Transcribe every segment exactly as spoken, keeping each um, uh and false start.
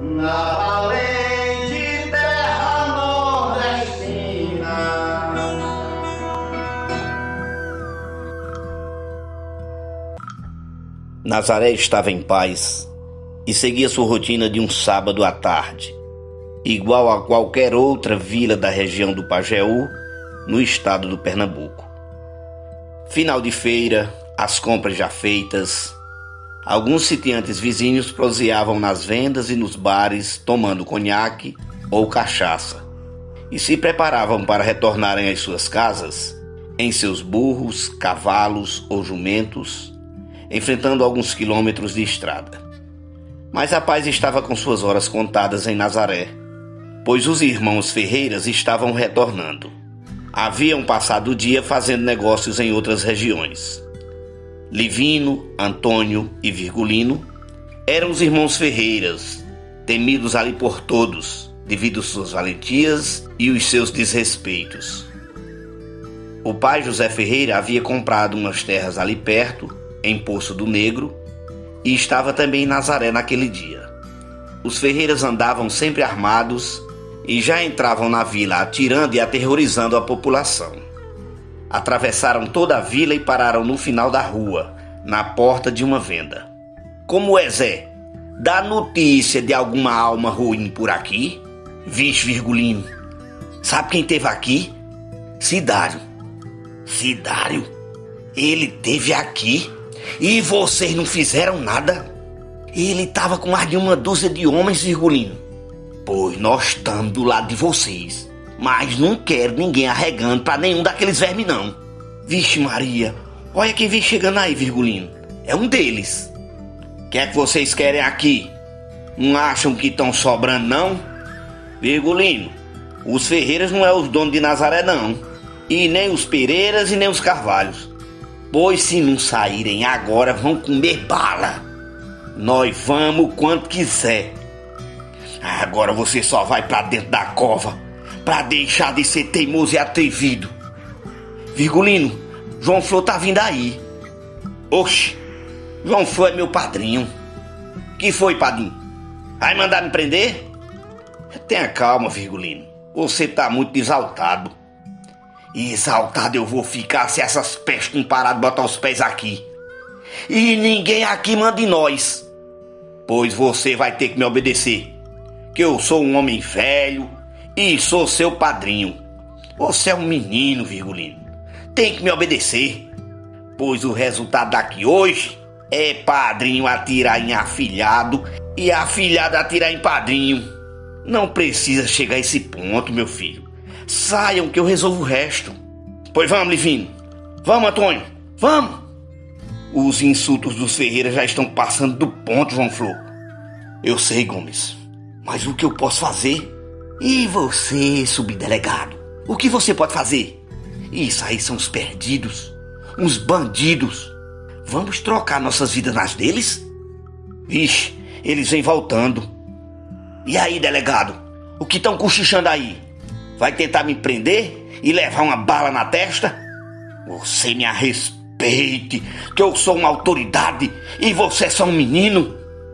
na valente terra nordestina. Nazaré estava em paz e seguia sua rotina de um sábado à tarde, igual a qualquer outra vila da região do Pajeú, no estado do Pernambuco. Final de feira, as compras já feitas, alguns sitiantes vizinhos proseavam nas vendas e nos bares tomando conhaque ou cachaça e se preparavam para retornarem às suas casas em seus burros, cavalos ou jumentos, enfrentando alguns quilômetros de estrada. Mas a paz estava com suas horas contadas em Nazaré, pois os irmãos Ferreiras estavam retornando. Haviam passado o dia fazendo negócios em outras regiões. Livino, Antônio e Virgulino eram os irmãos Ferreiras, temidos ali por todos, devido suas valentias e os seus desrespeitos. O pai José Ferreira havia comprado umas terras ali perto, em Poço do Negro, e estava também em Nazaré naquele dia. Os Ferreiras andavam sempre armados e já entravam na vila atirando e aterrorizando a população. Atravessaram toda a vila e pararam no final da rua, na porta de uma venda. Como é, Zé? Dá notícia de alguma alma ruim por aqui? Vixe, Virgulino, sabe quem teve aqui? Cidário. Cidário? Ele teve aqui e vocês não fizeram nada? Ele estava com mais de uma dúzia de homens, Virgulino. Pois nós estamos do lado de vocês, mas não quero ninguém arregando para nenhum daqueles vermes não. Vixe Maria, olha quem vem chegando aí, Virgulino. É um deles. O que é que vocês querem aqui? Não acham que estão sobrando não? Virgulino, os Ferreiras não é os donos de Nazaré não, e nem os Pereiras e nem os Carvalhos. Pois se não saírem agora vão comer bala. Nós vamos quanto quiser. Agora você só vai pra dentro da cova pra deixar de ser teimoso e atrevido. Virgulino, João Flor tá vindo aí. Oxe, João Flor é meu padrinho. Que foi, padrinho? Vai mandar me prender? Tenha calma, Virgulino. Você tá muito exaltado. E exaltado eu vou ficar se essas pestes não parar de botar os pés aqui. E ninguém aqui manda em nós. Pois você vai ter que me obedecer, que eu sou um homem velho e sou seu padrinho. Você é um menino, Virgulino. Tem que me obedecer, pois o resultado daqui hoje é padrinho atirar em afilhado e afilhado atirar em padrinho. Não precisa chegar a esse ponto, meu filho. Saiam que eu resolvo o resto. Pois vamos, Livino. Vamos, Antônio. Vamos. Os insultos dos Ferreiras já estão passando do ponto, João Flor. Eu sei, Gomes. Mas o que eu posso fazer? E você, subdelegado? O que você pode fazer? Isso aí são os perdidos. Uns bandidos. Vamos trocar nossas vidas nas deles? Vixe, eles vêm voltando. E aí, delegado? O que estão cochichando aí? Vai tentar me prender e levar uma bala na testa? Você me respeite, que eu sou uma autoridade e você é só um menino.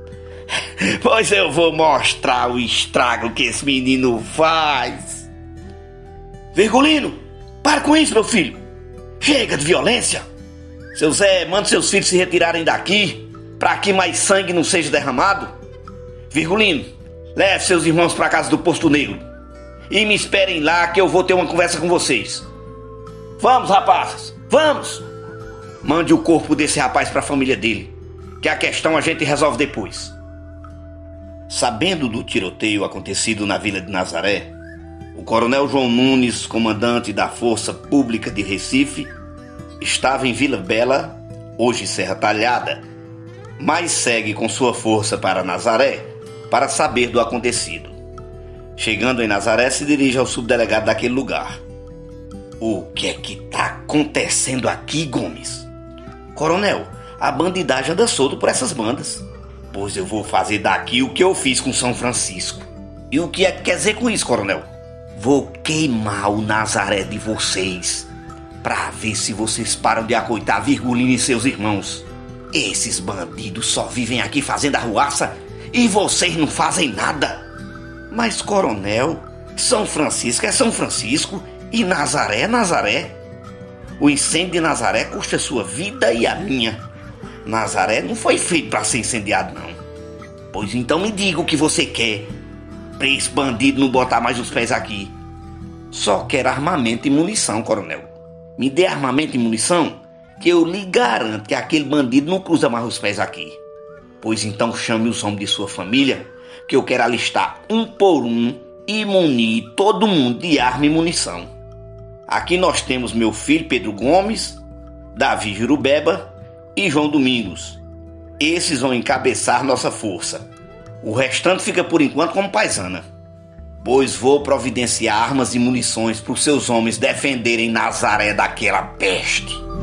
Pois eu vou mostrar o estrago que esse menino faz. Virgulino, para com isso, meu filho. Chega de violência. Seu Zé, manda seus filhos se retirarem daqui, para que mais sangue não seja derramado. Virgulino, leve seus irmãos para casa do Posto Negro e me esperem lá que eu vou ter uma conversa com vocês. Vamos, rapazes, vamos. Mande o corpo desse rapaz para a família dele, que a questão a gente resolve depois. Sabendo do tiroteio acontecido na vila de Nazaré, o coronel João Nunes, comandante da Força Pública de Recife, estava em Vila Bela, hoje Serra Talhada, mas segue com sua força para Nazaré para saber do acontecido. Chegando em Nazaré, se dirige ao subdelegado daquele lugar. O que é que está acontecendo aqui, Gomes? Coronel, a bandidagem anda solta por essas bandas. Pois eu vou fazer daqui o que eu fiz com São Francisco. E o que é que quer dizer com isso, coronel? Vou queimar o Nazaré de vocês, pra ver se vocês param de acoitar Virgulino e seus irmãos. Esses bandidos só vivem aqui fazendo arruaça e vocês não fazem nada. Mas, coronel, São Francisco é São Francisco e Nazaré é Nazaré. O incêndio de Nazaré custa a sua vida e a minha. Nazaré não foi feito para ser incendiado, não. Pois então me diga o que você quer, para esse bandido não botar mais os pés aqui. Só quero armamento e munição, coronel. Me dê armamento e munição, que eu lhe garanto que aquele bandido não cruza mais os pés aqui. Pois então chame os homens de sua família, que eu quero alistar um por um e munir todo mundo de arma e munição. Aqui nós temos meu filho Pedro Gomes, Davi Jurubeba e João Domingos. Esses vão encabeçar nossa força. O restante fica por enquanto como paisana. Pois vou providenciar armas e munições para os seus homens defenderem Nazaré daquela peste.